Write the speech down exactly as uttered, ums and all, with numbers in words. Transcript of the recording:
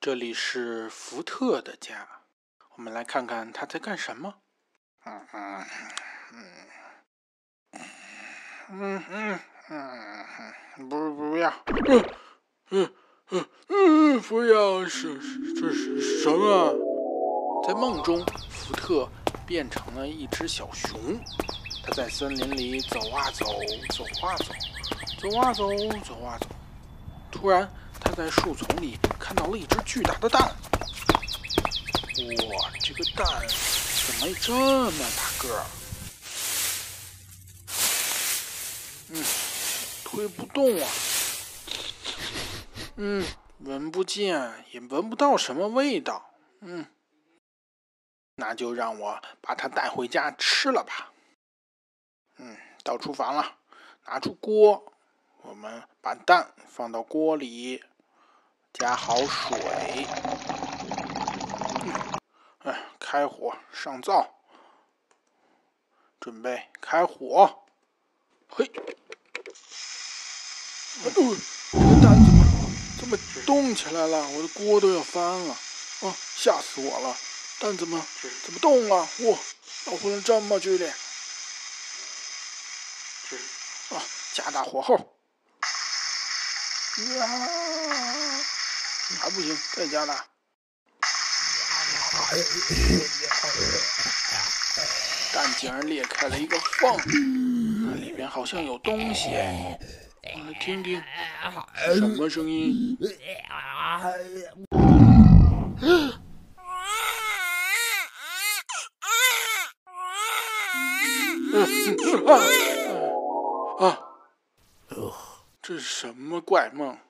这里是福特的家，我们来看看他在干什么。嗯嗯嗯嗯嗯嗯，不不要，嗯嗯嗯嗯，不要，是是这是什么？在梦中，福特变成了一只小熊，他在森林里走啊走，走啊走，走啊走，走啊走。突然，他在树丛里看到了一只巨大的蛋。哇，这个蛋怎么这么大个儿？嗯，推不动啊。嗯，闻不见，也闻不到什么味道。嗯，那就让我把它带回家吃了吧。嗯，到厨房了，拿出锅，我们把蛋放到锅里，加好水。嗯，哎，开火上灶，准备开火。嘿，哎呦，这个蛋怎么这么动起来了？我的锅都要翻了！啊，吓死我了！蛋怎么怎么动了？哇，老虎人这么剧烈！啊，加大火候。呀，还不行，再加大。蛋竟然裂开了一个缝，那里边好像有东西。我来听听，什么声音？啊啊！这是什么怪梦？